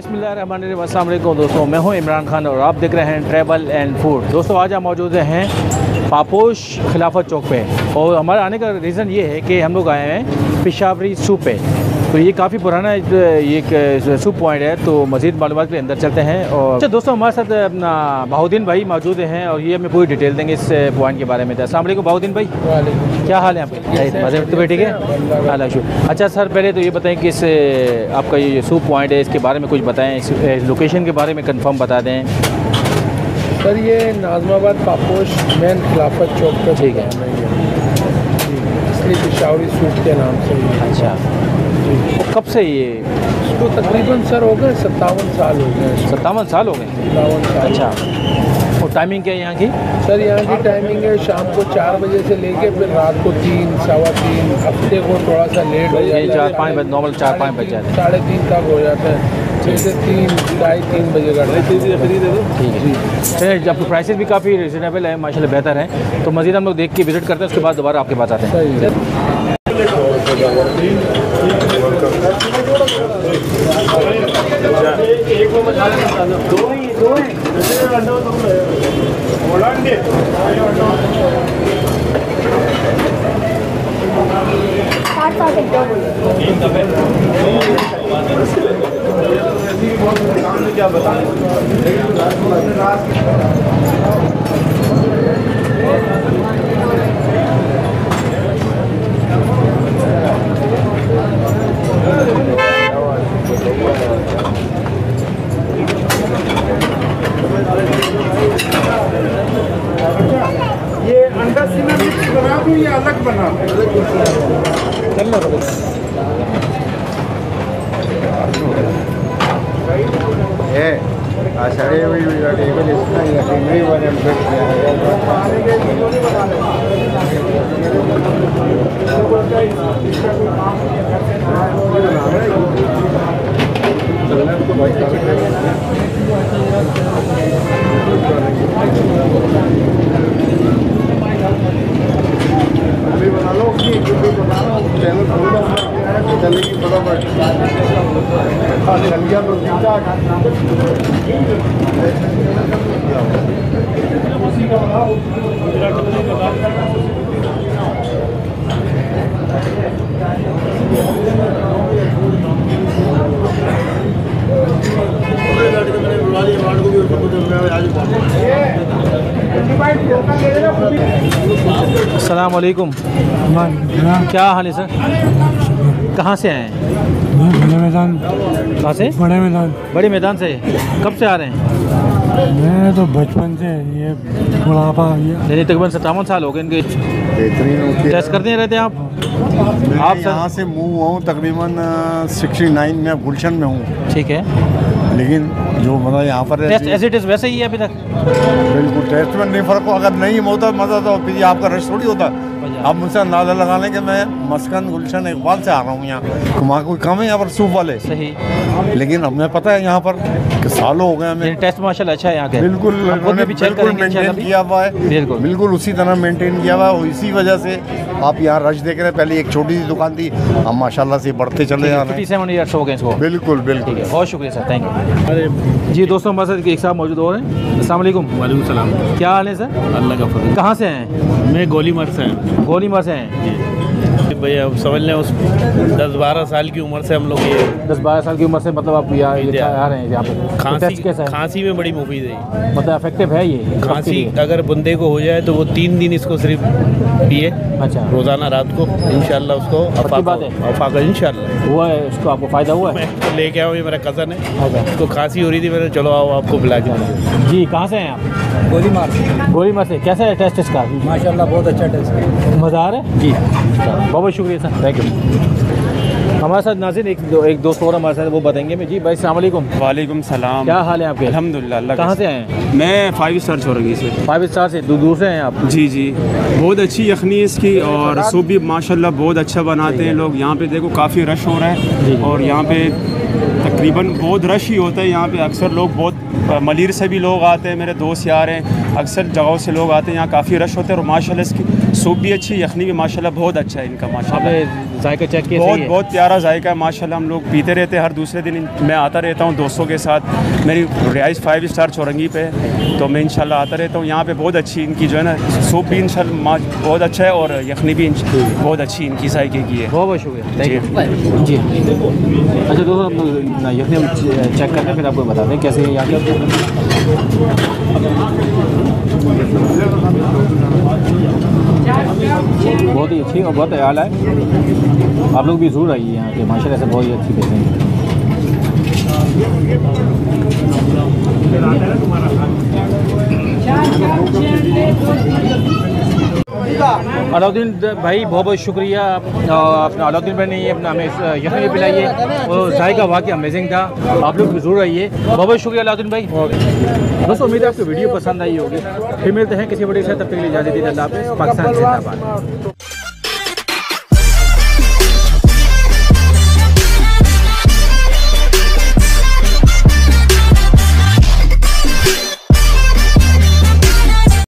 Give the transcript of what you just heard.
बिस्मिल्लाहिर्रहमानिर्रहीम। अस्सलाम वालेकुम दोस्तों, मैं हूं इमरान खान और आप देख रहे हैं ट्रैवल एंड फूड। दोस्तों आज हम मौजूद हैं पापोश खिलाफत चौक पे और हमारे आने का रीज़न ये है कि हम लोग आए हैं पेशावरी सूप पे। तो ये काफ़ी पुराना ये एक सूप पॉइंट है, तो मज़ीद मालूमात के लिए अंदर चलते हैं। और अच्छा दोस्तों, हमारे साथ अपना बाहुद्दीन भाई मौजूद हैं और ये हमें पूरी डिटेल देंगे इस पॉइंट के बारे में। अस्सलाम वालेकुम बाहुद्दीन भाई, क्या हाल है आपके? मज़े में तो ठीक है, अल्लाह। अच्छा सर, पहले तो ये बताएं कि इस आपका ये सूप पॉइंट है, इसके बारे में कुछ बताएं, इस लोकेशन के बारे में कंफर्म बता दें। सर ये नाज़माबाद पापोश मेन खिलाफत चौक का ठीक है, इसलिए पेशावरी सूप के नाम से। अच्छा, कब से ये इसको तकरीबन सर हो गए 57 साल हो गए। 57 साल हो गए? 57 साल। अच्छा, और टाइमिंग क्या है यहाँ की? सर यहाँ की टाइमिंग है शाम को 4 बजे से लेके फिर रात को 3, सवा 3, हफ्ते को थोड़ा सा लेट हो जाता है, 4-5 बजे, नॉर्मल 4-5 बज जाते हैं, 3:30 तक हो जाता है, जैसे 3, 2:30-3 बजे का। ठीक है। जब प्राइसेस भी काफ़ी रिजनेबल है, माशाल्लाह बेहतर है। तो मज़ीद हम लोग देख के विज़िट करते हैं, उसके बाद दोबारा आपके पास आते हैं। सही है। क्या बताएं? ये अंडा सीना मिक्स बना दूं या अलग बना है? आषाढ़ी हुई टेबल इसका नहीं बने बना लो कि चैनल खोलो चलेगी फटाफट। अस्सलाम वालेकुम, क्या हाल है सर? कहाँ से आए हैं? बड़े मैदान। कहाँ से? बड़े मैदान। बड़े मैदान से। कब से आ रहे हैं? मैं तो बचपन से, ये बुढ़ापा यानी तकरीबन 57 साल हो गए इनके। टेस्ट करते रहते हैं आप? आप यहाँ से मूव हुआ हूँ तकरीबन 69 में, गुलशन में हूँ। ठीक है, लेकिन जो मतलब यहाँ पर टेस्ट एज इट इज़ वैसे ही है अभी तक? बिल्कुल टेस्ट में नहीं फ़र्क हो। अगर नहीं होता मज़ा तो फिर आपका रश थोड़ी होता। आप मुझसे अंदाज़ा लगा लें कि मैं मस्कन गुलशन इकबाल से आ रहा हूँ यहाँ। वहाँ कोई कम है यहाँ पर सूप वाले? सही। लेकिन हमें पता है यहाँ पर कि सालों हो गए हमें। टेस्ट माशाल्लाह अच्छा है यहाँ के। बिल्कुल मेंटेन किया हुआ है, बिल्कुल उसी तरह मेंटेन किया हुआ है। और इसी वजह से आप यहाँ रश देख रहे हैं। पहले एक छोटी सी दुकान थी, हम माशाल्लाह से बढ़ते चले जा रहे हैं। 57 ईयर्स हो गए इसको। बिल्कुल बिल्कुल, बहुत शुक्रिया सर, थैंक यू। जी दोस्तों, हमारे साथ एक साहब मौजूद हो रहे हैं। अस्सलाम वालेकुम। वालेकुम सलाम। क्या हाल है सर? अल्लाह का फजल। कहाँ से हैं? मैं गोलीमार से हैं। गोलीमार से हैं भैया, अब समझ लें उस 10-12 साल की उम्र से हम लोग ये 10-12 साल की उम्र से मतलब आप यहाँ आ रहे हैं यहाँ पे। खांसी कैसा है? खांसी में बड़ी मुफीद है, मतलब इफेक्टिव है ये खांसी अगर बंदे को हो जाए तो वो 3 दिन इसको सिर्फ पिए। अच्छा, रोज़ाना रात को इंशाल्लाह उसको अफाका इंशाल्लाह हुआ है, उसको आपको फ़ायदा हुआ है? मैं तो लेके आऊँ, ये मेरा कज़न है, अच्छा, उसको खांसी हो रही थी, मैंने चलो आओ आपको पिला के। जी कहाँ से हैं आप? गोलीमार से। गोलीमार से। कैसा है टेस्ट इसका? माशाल्लाह बहुत अच्छा टेस्ट है। मज़ा आ रहा है जी। बहुत बहुत शुक्रिया सर, थैंक यू। हमारे साथ नाज़रीन एक दोस्त और हमारे साथ, वो बताएंगे। मैं जी भाई अस्सलाम वालेकुम। वालेकुम सलाम। क्या हाल है आपके? अल्हम्दुलिल्लाह। अल्लाह कहाँ से आए हैं? मैं 5 स्टार चौरंगी से। 5 स्टार से? दूर से हैं आप? जी जी, बहुत अच्छी यखनी इसकी और सूप भी माशाल्लाह बहुत अच्छा बनाते हैं लोग। यहाँ पे देखो काफ़ी रश हो रहा है और यहाँ पे तकरीबन बहुत रश ही होता है। यहाँ पे अक्सर लोग बहुत मलिर से भी लोग आते हैं, मेरे दोस्त यार हैं, अक्सर जगहों से लोग आते हैं। यहाँ काफ़ी रश होता है और माशाल्लाह इसकी सूप भी अच्छी, यखनी भी माशाल्लाह बहुत अच्छा है इनका माशाल्लाह। जायका चेक किया? बहुत बहुत प्यारा जायका है माशाल्लाह। हम लोग पीते रहते हैं, हर दूसरे दिन मैं आता रहता हूँ दोस्तों के साथ। मेरी रिहाइश 5 स्टार चौरंगी पे है, तो मैं इंशाल्लाह आता रहता हूँ यहाँ पे। बहुत अच्छी इनकी जो है ना सूप भी इंशाल्लाह बहुत अच्छा है, और यखनी भी बहुत अच्छी इनकी जायके की है। बहुत बहुत शुक्रिया जी। अच्छा दोस्तों, हम यखनी चेक करके फिर आपको बताते हैं कैसे है यहाँ की। बहुत ही अच्छी और बहुत ख्याल है। आप लोग भी ज़रूर आइए यहाँ के, माशाल्लाह से बहुत ही अच्छी बेचेंगे। अलाउद्दीन भाई बहुत बहुत शुक्रिया। अपना अलाउद्दीन भाई ने ये अपना हमें यखनी भी पिलाई है, और जायका वाकई अमेजिंग था। आप लोग भी ज़रूर आइए। बहुत बहुत शुक्रिया अलाउद्दीन भाई। दोस्तों उम्मीद है आपको वीडियो पसंद आई होगी। फिर मिलते हैं किसी बड़ी से, तब तक के लिए इजाज़त दीजिए। अल्लाह हाफ़िज़। पाकिस्तान जिंदाबाद।